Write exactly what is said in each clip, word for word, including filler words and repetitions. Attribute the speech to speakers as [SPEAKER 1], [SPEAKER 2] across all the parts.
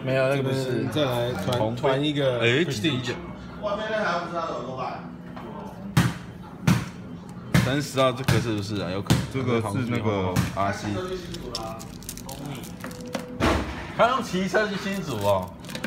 [SPEAKER 1] 没有那个不是。
[SPEAKER 2] 再来团团一个 Prestige。
[SPEAKER 3] 外面那台不是他的耳朵版。
[SPEAKER 1] 三十号这个是不是啊？有可能。
[SPEAKER 4] 这个是那个 R C。
[SPEAKER 1] 他用骑车去新竹哦。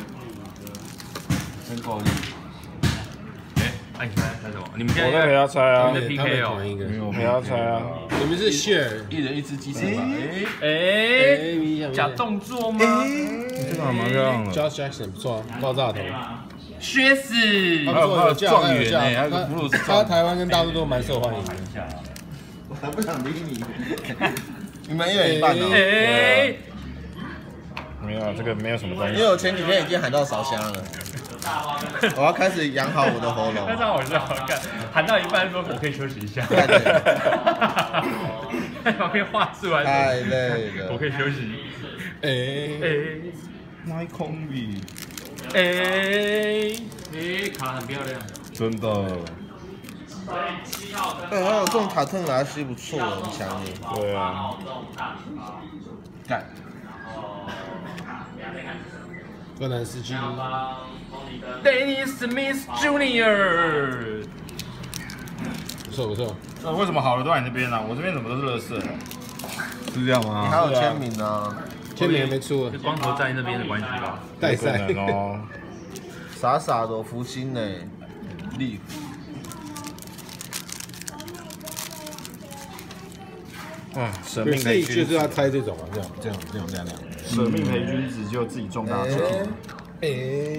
[SPEAKER 1] 真够力。
[SPEAKER 5] 哎，哎，你们猜什么？你们现在
[SPEAKER 6] 我在陪他猜啊，
[SPEAKER 5] 你们的 P K 哦，
[SPEAKER 4] 没有
[SPEAKER 6] 陪他猜啊。
[SPEAKER 2] 你们是 share，
[SPEAKER 1] 一人一只机车吧？
[SPEAKER 5] 哎，假动作吗？
[SPEAKER 4] 这个还蛮漂亮的。
[SPEAKER 2] Josh Jackson 不错啊，爆炸头。
[SPEAKER 5] 靴子，
[SPEAKER 2] 他不错，有价，
[SPEAKER 1] 状元
[SPEAKER 2] 有价。
[SPEAKER 1] 哎，还有个布鲁斯。
[SPEAKER 2] 他台湾跟大陆都蛮受欢迎的。
[SPEAKER 3] 我还不想理你。你们一人一半哦。
[SPEAKER 5] 哎，
[SPEAKER 6] 没有，这个没有什么东西。
[SPEAKER 3] 因为我前几天已经喊到烧香了，我要开始养好我的喉
[SPEAKER 5] 那
[SPEAKER 3] 咙。
[SPEAKER 5] 张好笑，看喊到一半说我可以休息一下，在旁边画出来，
[SPEAKER 3] 太累了。
[SPEAKER 5] 我可以休息。
[SPEAKER 2] 哎
[SPEAKER 5] 哎
[SPEAKER 4] 那空比
[SPEAKER 5] 哎哎，卡很漂亮。
[SPEAKER 4] 真的。
[SPEAKER 3] 哎，还有这种卡特拿西不错，很强耶。
[SPEAKER 6] 对啊，
[SPEAKER 1] 干。
[SPEAKER 2] 荷兰司机。
[SPEAKER 5] Dennis Smith Junior
[SPEAKER 2] 不错不错。
[SPEAKER 6] 那为什么好的都在你那边呢？我这边怎么都是垃圾？
[SPEAKER 4] 是这样吗？
[SPEAKER 3] 你还有签名呢，
[SPEAKER 2] 签名还没出啊
[SPEAKER 5] 是，光头在那边的关系吧？
[SPEAKER 2] 代赛
[SPEAKER 6] 哦。
[SPEAKER 3] 傻傻的福星呢，力。
[SPEAKER 6] 啊，舍命陪君子，
[SPEAKER 2] 就是要猜这种啊，这样
[SPEAKER 4] 这样这样这样这样。
[SPEAKER 6] 舍命陪君子，就自己中大奖。
[SPEAKER 2] 哎，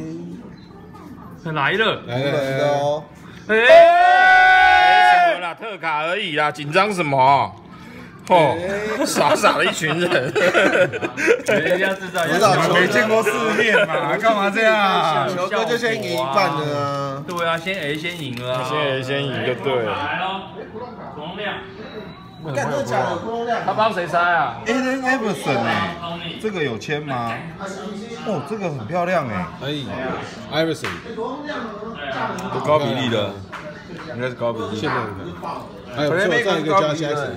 [SPEAKER 5] 来了，
[SPEAKER 2] 来
[SPEAKER 3] 日本的
[SPEAKER 2] 来，
[SPEAKER 3] 哦，
[SPEAKER 5] 哎，
[SPEAKER 6] 什么啦，特卡而已啦，紧张什么？哦，傻傻的一群人。
[SPEAKER 5] 人家制造一
[SPEAKER 3] 知道
[SPEAKER 5] 下，
[SPEAKER 4] 没见过世面嘛，干嘛这样？
[SPEAKER 3] 球哥就先赢一半了啊。
[SPEAKER 5] 对啊，先 A 先赢了啊，
[SPEAKER 6] 先 A 先赢就对了。
[SPEAKER 5] 来喽，洪亮，
[SPEAKER 3] 干这假的，空亮。
[SPEAKER 6] 他帮谁猜啊？
[SPEAKER 4] Allen Iverson 哎，这个有签吗？哦，这个很漂亮哎。
[SPEAKER 2] 哎，Iverson，
[SPEAKER 1] 都高比例的，应该是高比例。
[SPEAKER 2] 现在的，还有不错，再一个 Josh Jackson。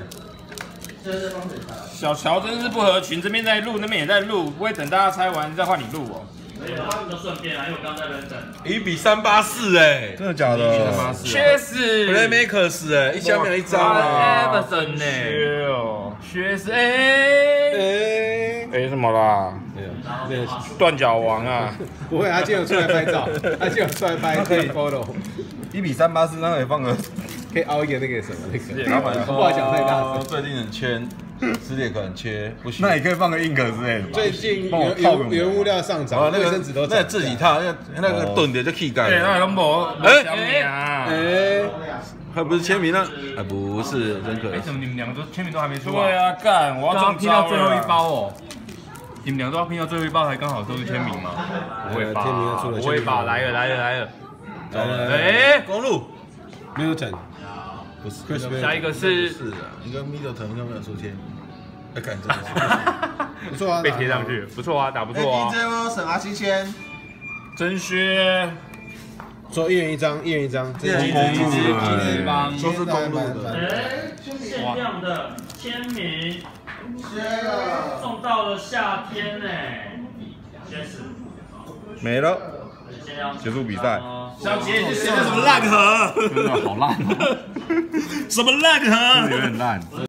[SPEAKER 6] 小乔真是不合群，这边在录，那边也在录，不会等大家猜完再换你录哦。
[SPEAKER 5] 都顺便啊，因为我刚在认真。
[SPEAKER 1] 一比三八四哎，
[SPEAKER 4] 真的假的？
[SPEAKER 5] 确实
[SPEAKER 1] Playmakers 哎，一下面有一张啊。
[SPEAKER 5] Everson 呢？
[SPEAKER 6] 缺哦，
[SPEAKER 5] 确实，哎，
[SPEAKER 2] 哎，
[SPEAKER 6] 哎什么啦？
[SPEAKER 2] 那个
[SPEAKER 6] 断脚王啊！
[SPEAKER 2] 不会，他今天有出来拍照，他今天有出来拍可以 photo，
[SPEAKER 4] 一比三八四，那可以放个。
[SPEAKER 2] 可以凹一个那个什么那个。
[SPEAKER 1] 老板说
[SPEAKER 2] 不好讲太大声。
[SPEAKER 1] 最近很缺，撕裂可能缺，不行。
[SPEAKER 4] 那也可以放个硬壳之类的吧。
[SPEAKER 2] 最近
[SPEAKER 4] 帮我
[SPEAKER 2] 原
[SPEAKER 4] 套个
[SPEAKER 2] 原原物料上涨，
[SPEAKER 1] 那个
[SPEAKER 2] 卫生纸都
[SPEAKER 1] 那个自己套，那个那个盾的就气盖
[SPEAKER 6] 哎，那
[SPEAKER 1] 了。
[SPEAKER 6] 龙博，
[SPEAKER 1] 哎
[SPEAKER 6] 哎啊！
[SPEAKER 2] 哎，
[SPEAKER 1] 还不是签名呢？哎，不是，真可
[SPEAKER 5] 哎，
[SPEAKER 1] 惜。
[SPEAKER 5] 怎么你们两个都签名都还没出啊？
[SPEAKER 6] 对啊，干，我要
[SPEAKER 5] 刚刚
[SPEAKER 6] 中
[SPEAKER 5] 拼到最后一
[SPEAKER 6] 招了。
[SPEAKER 5] 包哦。你们两个都要拼到最后一包才刚好都是签名吗？不会吧？
[SPEAKER 2] 签名要出了
[SPEAKER 5] 不会吧？
[SPEAKER 2] 签名
[SPEAKER 5] 来了来了来了！
[SPEAKER 2] 哎
[SPEAKER 5] 哎，
[SPEAKER 1] 公路
[SPEAKER 2] ，Milton，
[SPEAKER 1] 不是
[SPEAKER 2] Chris
[SPEAKER 5] 下一个是
[SPEAKER 1] 是啊，一个 Middleton 应该没有出签。哎，看真的是。
[SPEAKER 2] 不错啊，
[SPEAKER 5] 被贴上去，不错啊，打不错啊
[SPEAKER 3] D。J Wilson 啊，七千。
[SPEAKER 6] 真靴，
[SPEAKER 2] 说一人一张，一人一张，
[SPEAKER 3] 一人一
[SPEAKER 4] 张
[SPEAKER 3] 支，
[SPEAKER 4] 一人
[SPEAKER 3] 一
[SPEAKER 5] 帮
[SPEAKER 3] 都是公路的。
[SPEAKER 7] 哎，限量的签名
[SPEAKER 3] 缺了。
[SPEAKER 7] 送到了夏天呢，先是
[SPEAKER 4] 没了，
[SPEAKER 7] 先要
[SPEAKER 4] 结束比赛。
[SPEAKER 5] 小杰，这
[SPEAKER 1] 这什么烂盒？
[SPEAKER 4] 真的好烂哦，
[SPEAKER 1] 什么烂盒？
[SPEAKER 4] 有点烂。